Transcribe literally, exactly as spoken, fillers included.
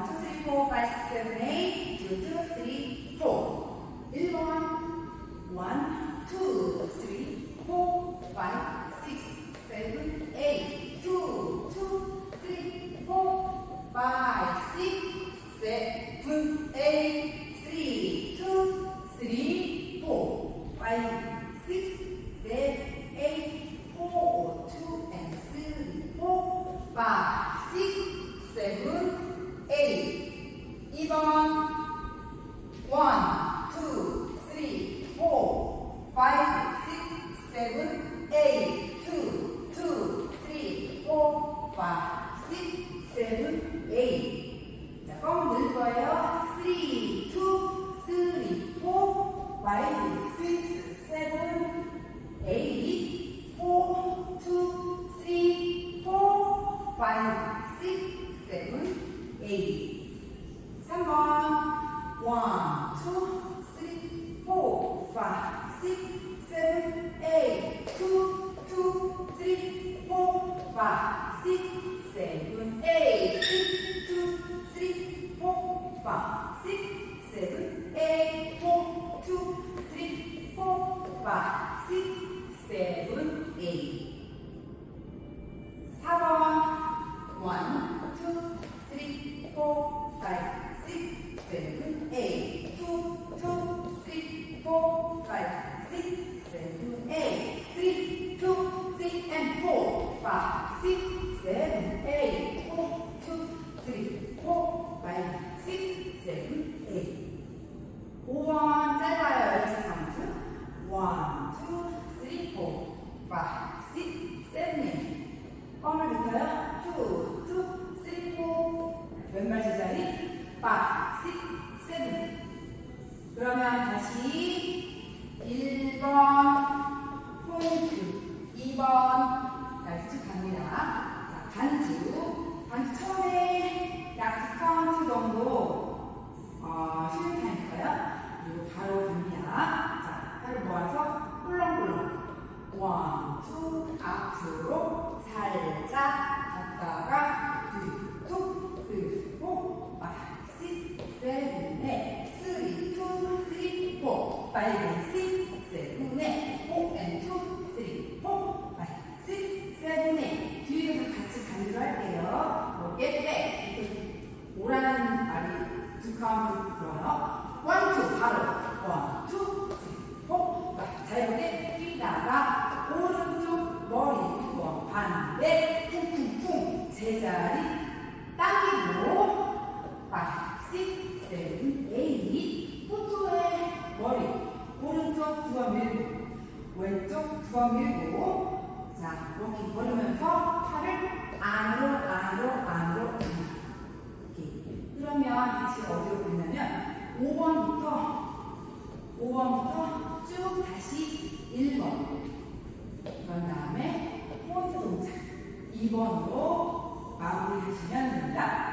원, 투, 쓰리, 포, 파이브, 식스, 세븐, 에잇, 투, 투, 쓰리, 포. 일 번 원, 투, 쓰리, 포, 파이브, 식스, 세븐, 에잇, 투, 투, 쓰리, 포, 파이브, 식스, 세븐, 에잇, 쓰리, 투, 쓰리, 포, 파이브, 식스, 세븐, 에잇, 포, 투, and 쓰리, 포, 파이브, 식스, 세븐, 에잇. 이 번 원, 투, 쓰리, 포, 파이브, 식스, 세븐, 에잇, 투, 투, 쓰리, 포, 파이브, 식스, 세븐, 에잇. 자, 껌 넣을 거예요. 쓰리, 투, 쓰리, 포, 파이브, 식스, 세븐, 에잇, 포, 투, 쓰리, 포, 파이브, 식스, 세븐, 에잇. 삼 번 원, 투, 쓰리, 포, 파이브, 식스, 세븐, 에잇, 투, 투, 쓰리, 포, 파이브, 식스, 세븐, 에잇, 투, 쓰리, 포, 파이브, 식스, 세븐, 에잇, 포, 투, 쓰리, 포, 파이브, 식스, 세븐, 에잇. 사 번 원, 투, 쓰리, 포, 파이브, 식스, 세븐, 에잇, 투, 투, 쓰리, 포, 파이브, 식스, 세븐, 에잇, 쓰리, 투, 쓰리, and 포, 파이브, 식스, 세븐, 에잇, 포, 투, 쓰리, 포, 파이브, 식스, 세븐, 에잇. 오 번 짧아요. 여기서 카운트. 원, 투, 쓰리, 포, 파이브, 식스, 세븐, 에잇. 껌을 넣어요. 투, 투, 쓰리, 포. 왼발 제자리. 파이브, 식스, 세븐. 그러면 다시 일 번 포인트, 이 번까지 쭉 갑니다. 자, 간주. 간주 처음에 약 두 카운트 정도 어, 쉬는 타임 있어요. 그리고 바로 갑니다. 자, 팔을 모아서 꿀렁꿀렁. 원, 투, 앞으로 살짝 갔다가 둘, 툭, 쓰리, 포, 파이브, 식스, 세븐, 에잇, 쓰리, 투, 쓰리, 포, 파이브, 식스, 세븐, 에잇, 포, and 투, 쓰리, 포, 파이브, 식스, 세븐, 에잇. 뒤에도 같이 간주를 할게요. 이렇게 때 이렇게 오라는 말이 두 카운트 들어요. 원, 투, 바로 원, 투, 쓰리, 포, 파이브. 자, 이렇게 뛰다가 오른쪽 머리 두 번 반대 쿵쿵쿵 제자리 당기고 파이브, 식스, 세븐, 에잇. 포토의 머리 오른쪽 두 번 밀고 왼쪽 두 번 밀고. 자, 이렇게 걸으면서 팔을 안으로 안으로 안으로 안으로. 이렇게. 그러면 다시 어디로 가냐면 오 번부터 오 번부터 쭉 다시 일 번. 그런 다음에 포인트 동작 이 번으로 마무리 하시면 됩니다.